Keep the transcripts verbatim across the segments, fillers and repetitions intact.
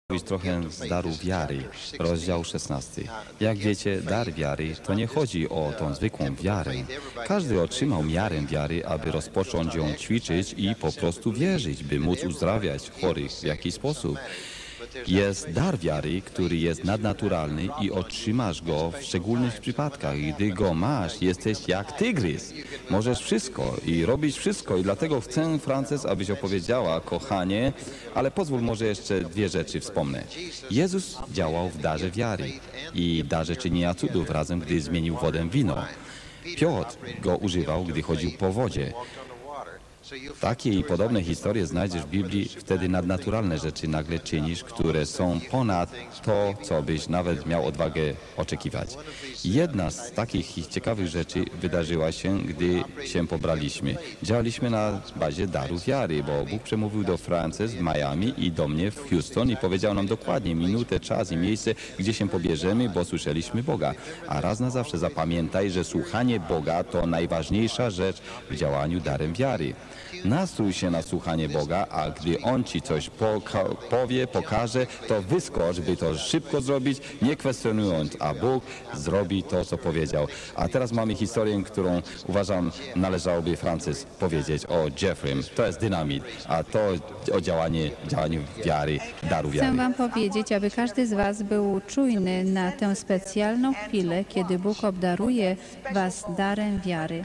Mówić trochę z daru wiary, rozdział szesnasty. Jak wiecie, dar wiary to nie chodzi o tą zwykłą wiarę. Każdy otrzymał miarę wiary, aby rozpocząć ją ćwiczyć i po prostu wierzyć, by móc uzdrawiać chorych w jakiś sposób. Jest dar wiary, który jest nadnaturalny i otrzymasz go w szczególnych przypadkach. Gdy go masz, jesteś jak tygrys. Możesz wszystko i robić wszystko i dlatego chcę, Frances, abyś opowiedziała, kochanie, ale pozwól może jeszcze dwie rzeczy wspomnę. Jezus działał w darze wiary i darze czynienia cudów razem, gdy zmienił wodę w wino. Piotr go używał, gdy chodził po wodzie. Takie i podobne historie znajdziesz w Biblii, wtedy nadnaturalne rzeczy nagle czynisz, które są ponad to, co byś nawet miał odwagę oczekiwać. Jedna z takich ciekawych rzeczy wydarzyła się, gdy się pobraliśmy. Działaliśmy na bazie daru wiary, bo Bóg przemówił do Frances w Miami i do mnie w Houston i powiedział nam dokładnie minutę, czas i miejsce, gdzie się pobierzemy, bo słyszeliśmy Boga. A raz na zawsze zapamiętaj, że słuchanie Boga to najważniejsza rzecz w działaniu darem wiary. Nastrój się na słuchanie Boga, a gdy On ci coś poka- powie, pokaże, to wyskocz, by to szybko zrobić, nie kwestionując, a Bóg zrobi to, co powiedział. A teraz mamy historię, którą uważam należałoby, Francis, powiedzieć o Jeffrey'm. To jest dynamit, a to o działanie, działaniu wiary, daru wiary. Chcę wam powiedzieć, aby każdy z was był czujny na tę specjalną chwilę, kiedy Bóg obdaruje was darem wiary.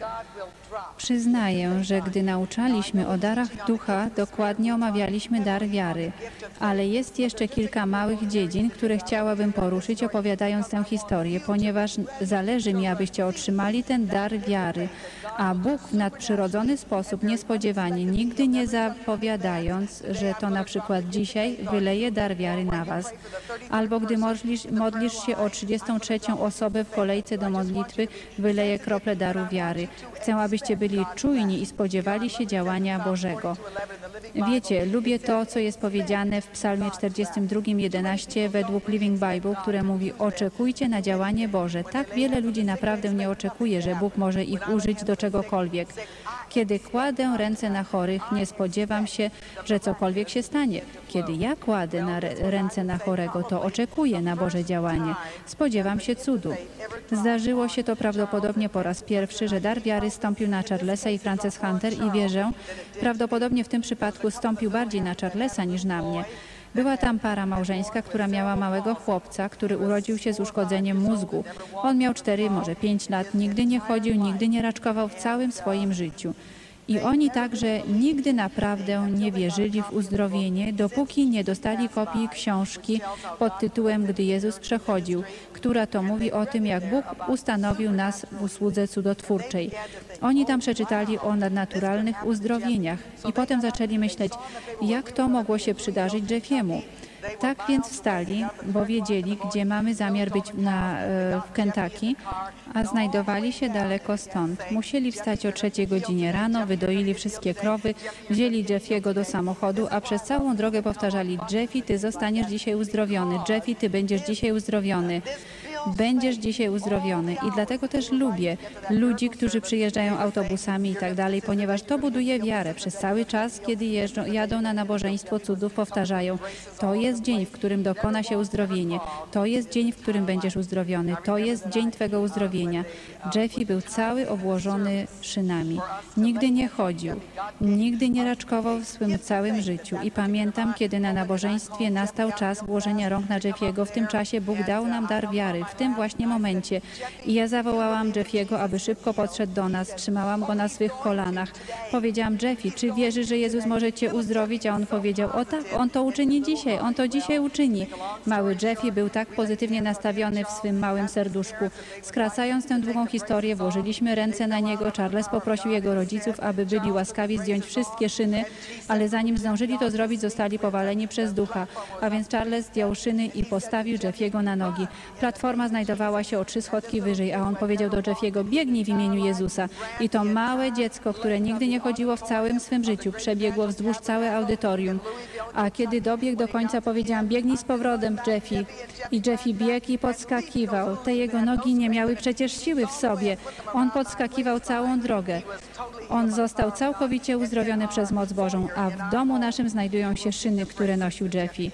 Przyznaję, że gdy nauczaliśmy o darach ducha, dokładnie omawialiśmy dar wiary, ale jest jeszcze kilka małych dziedzin, które chciałabym poruszyć, opowiadając tę historię, ponieważ zależy mi, abyście otrzymali ten dar wiary, a Bóg w nadprzyrodzony sposób, niespodziewanie, nigdy nie zapowiadając, że to na przykład dzisiaj wyleje dar wiary na was, albo gdy modlisz, modlisz się o trzydziestą trzecią osobę w kolejce do modlitwy, wyleje krople daru wiary. Chcę, abyście byli czujni i spodziewali się działania Bożego. Wiecie, lubię to, co jest powiedziane w Psalmie czterdziestym drugim, jedenaście według Living Bible, które mówi: oczekujcie na działanie Boże. Tak wiele ludzi naprawdę nie oczekuje, że Bóg może ich użyć do czegokolwiek. Kiedy kładę ręce na chorych, nie spodziewam się, że cokolwiek się stanie. Kiedy ja kładę na ręce na chorego, to oczekuję na Boże działanie. Spodziewam się cudu. Zdarzyło się to prawdopodobnie po raz pierwszy, że dar wiary stąpił na Charlesa i Frances Hunter i wierzę, prawdopodobnie w tym przypadku stąpił bardziej na Charlesa niż na mnie. Była tam para małżeńska, która miała małego chłopca, który urodził się z uszkodzeniem mózgu. On miał cztery, może pięć lat, nigdy nie chodził, nigdy nie raczkował w całym swoim życiu. I oni także nigdy naprawdę nie wierzyli w uzdrowienie, dopóki nie dostali kopii książki pod tytułem Gdy Jezus przechodził, która to mówi o tym, jak Bóg ustanowił nas w usłudze cudotwórczej. Oni tam przeczytali o nadnaturalnych uzdrowieniach i potem zaczęli myśleć, jak to mogło się przydarzyć Jeffiemu. Tak więc wstali, bo wiedzieli, gdzie mamy zamiar być na, w Kentucky, a znajdowali się daleko stąd. Musieli wstać o trzeciej godzinie rano, wydoili wszystkie krowy, wzięli Jeffiego do samochodu, a przez całą drogę powtarzali: Jeffy, ty zostaniesz dzisiaj uzdrowiony, Jeffy, ty będziesz dzisiaj uzdrowiony. Będziesz dzisiaj uzdrowiony i dlatego też lubię ludzi, którzy przyjeżdżają autobusami i tak dalej, ponieważ to buduje wiarę. Przez cały czas, kiedy jeżdżą, jadą na nabożeństwo cudów, powtarzają: to jest dzień, w którym dokona się uzdrowienie, to jest dzień, w którym będziesz uzdrowiony, to jest dzień twego uzdrowienia. Jeffy był cały obłożony szynami. Nigdy nie chodził, nigdy nie raczkował w swym całym życiu i pamiętam, kiedy na nabożeństwie nastał czas włożenia rąk na Jeffiego, w tym czasie Bóg dał nam dar wiary. W tym właśnie momencie. I ja zawołałam Jeffiego, aby szybko podszedł do nas. Trzymałam go na swych kolanach. Powiedziałam: Jeffy, czy wierzysz, że Jezus może cię uzdrowić? A on powiedział: o tak, on to uczyni dzisiaj, on to dzisiaj uczyni. Mały Jeffy był tak pozytywnie nastawiony w swym małym serduszku. Skracając tę długą historię, włożyliśmy ręce na niego. Charles poprosił jego rodziców, aby byli łaskawi zdjąć wszystkie szyny, ale zanim zdążyli to zrobić, zostali powaleni przez ducha. A więc Charles zdjął szyny i postawił Jeffiego na nogi. Platforma znajdowała się o trzy schodki wyżej, a on powiedział do Jeffiego: biegnij w imieniu Jezusa. I to małe dziecko, które nigdy nie chodziło w całym swym życiu, przebiegło wzdłuż całe audytorium. A kiedy dobiegł do końca, powiedziałam: biegnij z powrotem, Jeffy. I Jeffy biegł i podskakiwał. Te jego nogi nie miały przecież siły w sobie. On podskakiwał całą drogę. On został całkowicie uzdrowiony przez moc Bożą, a w domu naszym znajdują się szyny, które nosił Jeffy.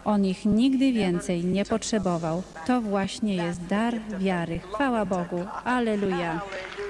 On ich nigdy więcej nie potrzebował. To właśnie jest dar wiary. Chwała Bogu. Alleluja.